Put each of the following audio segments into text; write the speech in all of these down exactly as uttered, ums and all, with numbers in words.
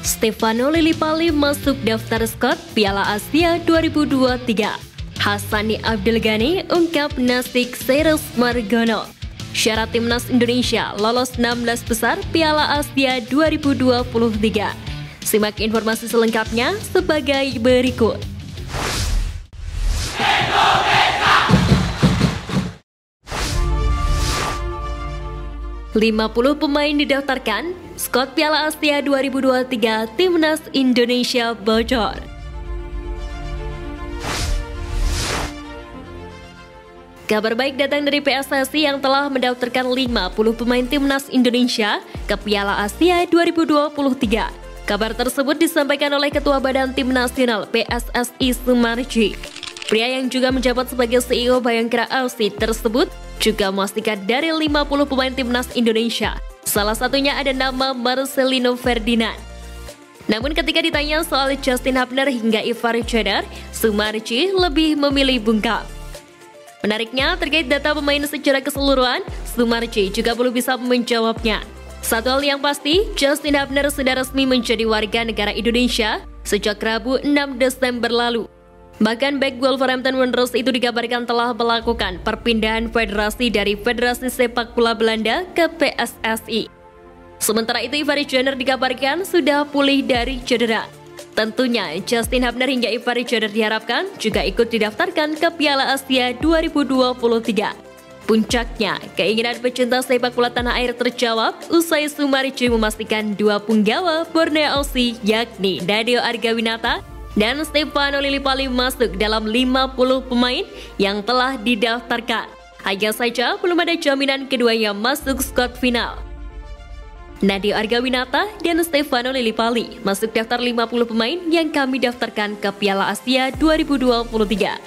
Stefano Lillipali masuk daftar skot Piala Asia dua ribu dua puluh tiga. Hassani Abdul Ghani ungkap nasib Ceres Margono. Syarat timnas Indonesia lolos enam belas besar Piala Asia dua ribu dua puluh tiga. Simak informasi selengkapnya sebagai berikut. lima puluh pemain didaftarkan, skot Piala Asia dua ribu dua puluh tiga Timnas Indonesia bocor. Kabar baik datang dari P S S I yang telah mendaftarkan lima puluh pemain Timnas Indonesia ke Piala Asia dua ribu dua puluh tiga. Kabar tersebut disampaikan oleh Ketua Badan Tim Nasional P S S I Sumarji. Pria yang juga menjabat sebagai C E O Bayangkara F C tersebut juga memastikan dari lima puluh pemain Timnas Indonesia. Salah satunya ada nama Marcelino Ferdinand. Namun ketika ditanya soal Justin Hubner hingga Ivar Jenner, Sumarji lebih memilih bungkam. Menariknya, terkait data pemain secara keseluruhan, Sumarji juga belum bisa menjawabnya. Satu hal yang pasti, Justin Hubner sudah resmi menjadi warga negara Indonesia sejak Rabu enam Desember lalu. Bahkan bek Wolverhampton Wanderers itu dikabarkan telah melakukan perpindahan federasi dari Federasi Sepak Bola Belanda ke P S S I. Sementara itu Ivar Jenner dikabarkan sudah pulih dari cedera. Tentunya Justin Hubner hingga Ivar Jenner diharapkan juga ikut didaftarkan ke Piala Asia dua ribu dua puluh tiga. Puncaknya, keinginan pecinta sepak bola tanah air terjawab usai Sumarji memastikan dua punggawa Borneo F C yakni Nadeo Argawinata dan Stefano Lillipali masuk dalam lima puluh pemain yang telah didaftarkan. Hanya saja belum ada jaminan keduanya masuk skuad final. Nadeo Argawinata dan Stefano Lillipali masuk daftar lima puluh pemain yang kami daftarkan ke Piala Asia dua ribu dua puluh tiga.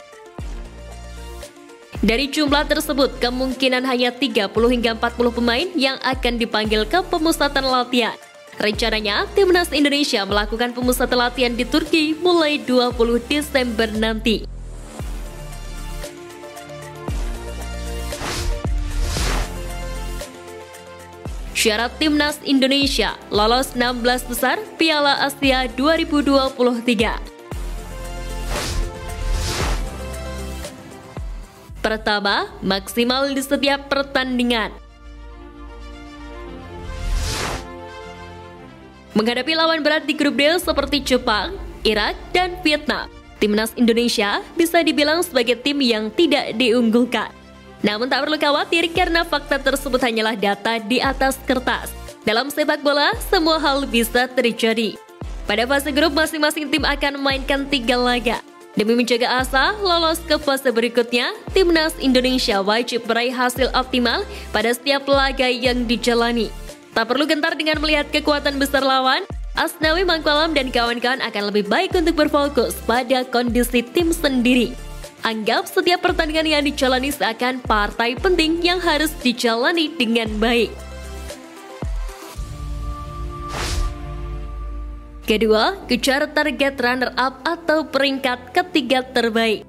Dari jumlah tersebut, kemungkinan hanya tiga puluh hingga empat puluh pemain yang akan dipanggil ke pemusatan latihan. Rencananya, Timnas Indonesia melakukan pemusatan latihan di Turki mulai dua puluh Desember nanti. Syarat Timnas Indonesia lolos enam belas besar Piala Asia dua ribu dua puluh tiga. Pertama, maksimal di setiap pertandingan. Menghadapi lawan berat di grup D seperti Jepang, Irak, dan Vietnam, Timnas Indonesia bisa dibilang sebagai tim yang tidak diunggulkan. Namun tak perlu khawatir karena fakta tersebut hanyalah data di atas kertas. Dalam sepak bola, semua hal bisa terjadi. Pada fase grup, masing-masing tim akan memainkan tiga laga. Demi menjaga asa lolos ke fase berikutnya, Timnas Indonesia wajib meraih hasil optimal pada setiap laga yang dijalani. Tak perlu gentar dengan melihat kekuatan besar lawan, Asnawi Mangkualam dan kawan-kawan akan lebih baik untuk berfokus pada kondisi tim sendiri. Anggap setiap pertandingan yang dijalani seakan partai penting yang harus dijalani dengan baik. Kedua, kejar target runner-up atau peringkat ketiga terbaik.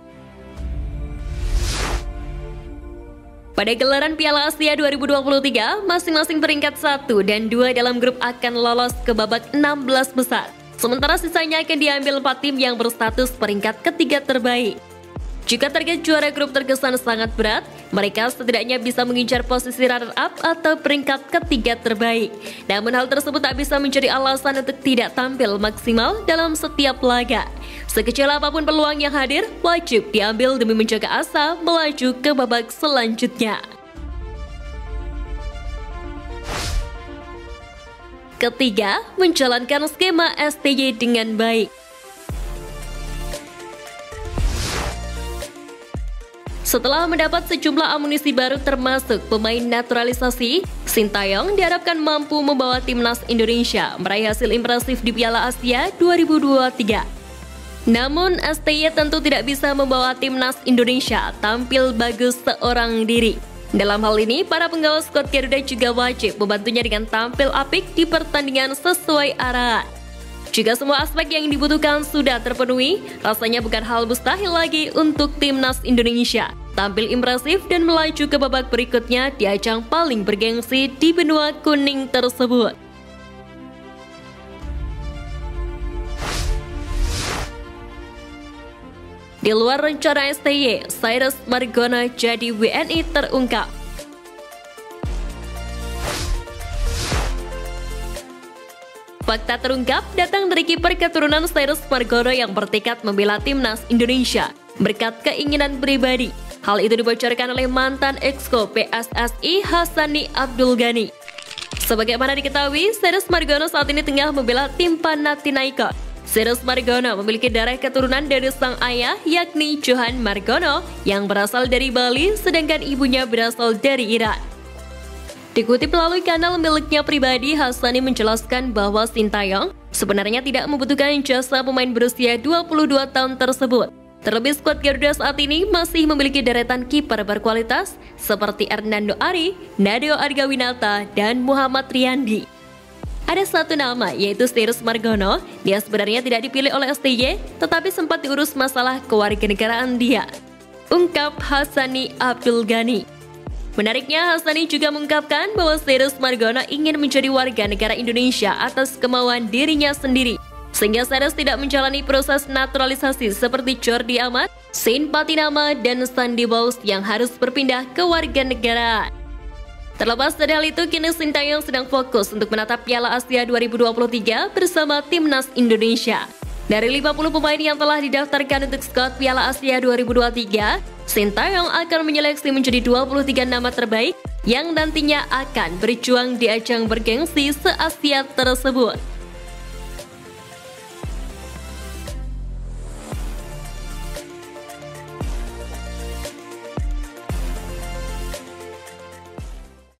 Pada gelaran Piala Asia dua ribu dua puluh tiga, masing-masing peringkat satu dan dua dalam grup akan lolos ke babak enam belas besar. Sementara sisanya akan diambil empat tim yang berstatus peringkat ketiga terbaik. Jika target juara grup terkesan sangat berat, mereka setidaknya bisa mengincar posisi runner-up atau peringkat ketiga terbaik. Namun hal tersebut tak bisa menjadi alasan untuk tidak tampil maksimal dalam setiap laga. Sekecil apapun peluang yang hadir, wajib diambil demi menjaga asa melaju ke babak selanjutnya. Ketiga, menjalankan skema S T Y dengan baik. Setelah mendapat sejumlah amunisi baru termasuk pemain naturalisasi, Sintayong diharapkan mampu membawa Timnas Indonesia meraih hasil impresif di Piala Asia dua ribu dua puluh tiga. Namun, S T Y tentu tidak bisa membawa Timnas Indonesia tampil bagus seorang diri. Dalam hal ini, para penggawa skuad Garuda juga wajib membantunya dengan tampil apik di pertandingan sesuai arahan. Jika semua aspek yang dibutuhkan sudah terpenuhi, rasanya bukan hal mustahil lagi untuk Timnas Indonesia tampil impresif dan melaju ke babak berikutnya di ajang paling bergengsi di benua kuning tersebut. Di luar rencana S T Y, Cyrus Margono jadi W N I terungkap. Fakta terungkap datang dari kiper keturunan Cyrus Margono yang bertekad membela timnas Indonesia berkat keinginan pribadi. Hal itu dibocorkan oleh mantan exco P S S I Hassani Abdul Ghani. Sebagaimana diketahui, Cyrus Margono saat ini tengah membela tim Panathinaikos. Cyrus Margono memiliki darah keturunan dari sang ayah yakni Johan Margono yang berasal dari Bali, sedangkan ibunya berasal dari Iran. Dikutip melalui kanal miliknya pribadi, Hassani menjelaskan bahwa Sintayong sebenarnya tidak membutuhkan jasa pemain berusia dua puluh dua tahun tersebut. Terlebih skuad Garuda saat ini masih memiliki deretan kiper berkualitas seperti Hernando Ari, Nadeo Argawinata, dan Muhammad Riyandi. Ada satu nama yaitu Cyrus Margono. Dia sebenarnya tidak dipilih oleh S T Y, tetapi sempat diurus masalah kewarganegaraan dia, ungkap Hassani Abdul Ghani. Menariknya, Hassani juga mengungkapkan bahwa Cyrus Margono ingin menjadi warga negara Indonesia atas kemauan dirinya sendiri, sehingga Cyrus tidak menjalani proses naturalisasi seperti Jordi Amat, Shane Patinama, dan Sandy Walsh yang harus berpindah ke warga negara. Terlepas dari hal itu, kini Sintayong sedang fokus untuk menatap Piala Asia dua ribu dua puluh tiga bersama timnas Indonesia. Dari lima puluh pemain yang telah didaftarkan untuk skuad Piala Asia dua ribu dua puluh tiga, Sintayong akan menyeleksi menjadi dua puluh tiga nama terbaik yang nantinya akan berjuang di ajang bergengsi se-Asia tersebut.